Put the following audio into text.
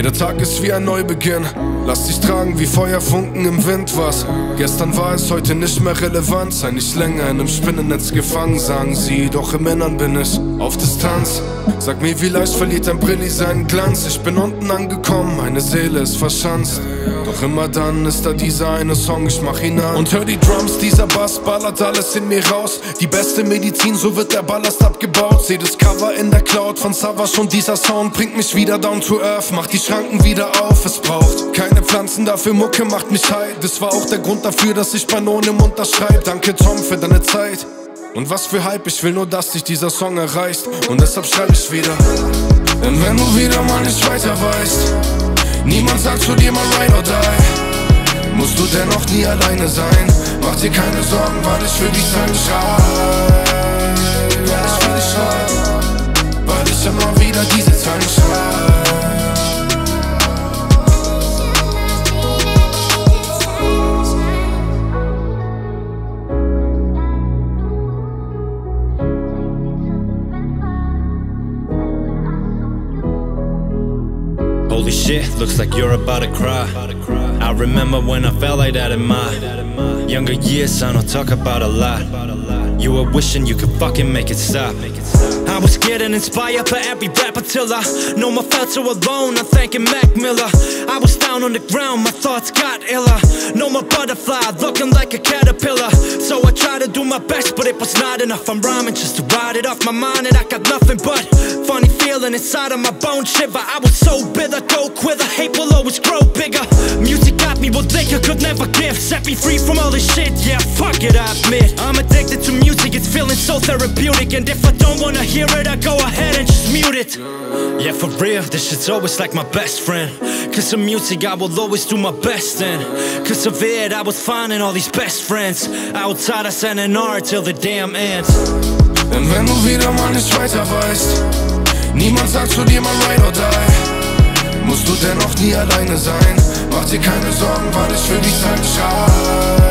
Jeder Tag ist wie ein Neubeginn. Lass dich tragen wie Feuerfunken im Wind. Was gestern war, ist heute nicht mehr relevant. Sei nicht länger in einem Spinnennetz gefangen, sagen sie. Doch im Innern bin ich auf Distanz. Sag mir, wie leicht verliert ein Brilli seinen Glanz. Ich bin unten angekommen, meine Seele ist verschanzt. Doch immer dann ist da dieser eine Song, ich mach ihn an. Und hör die Drums, dieser Bass ballert alles in mir raus. Die beste Medizin, so wird der Ballast abgebaut. Seh das Cover in der Cloud von Savage und dieser Sound bringt mich wieder down to earth. Macht die Schranken wieder auf, es braucht keine Pflanzen, dafür Mucke macht mich high. Das war auch der Grund dafür, dass ich bei Nonem unterschreib. Danke Tom für deine Zeit. Und was für Hype, ich will nur, dass dich dieser Song erreicht. Und deshalb schreib ich wieder. Denn wenn du wieder mal nicht weiter weißt, niemand sagt zu dir mal ride or die, musst du dennoch nie alleine sein. Mach dir keine Sorgen, weil ich für dich Zeit schreib. Weil ich für dich schreib, weil ich immer wieder diese Zeilen schreib. Holy shit, looks like you're about to cry. I remember when I felt like that in my younger years, I don't talk about a lot. You were wishing you could fucking make it stop. I was getting inspired by every rapper till I no more felt so alone. I'm thanking Mac Miller. I was down on the ground, my thoughts got iller. No more butterfly, looking like a caterpillar. So I tried to do my best, but it was not enough. I'm rhyming just to ride it off my mind, and I got nothing but funny feeling inside of my bones shiver. I was so bitter, go quiver, hate will always grow bigger. Music got me what liquor could never give. Set me free from all this shit, yeah, fuck it, I admit. I'm addicted to music, it's feeling so therapeutic. And if I don't wanna hear it, I go ahead and just mute it. Yeah, for real, this shit's always like my best friend. Cause of music I will always do my best in. Cause of it I was finding all these best friends outside of SNR till the damn ends. Denn wenn du wieder mal nicht weiter weißt, niemand sagt zu dir mal ride or die, musst du dennoch nie alleine sein. Mach dir keine Sorgen, weil ich für dich Zeit schreib.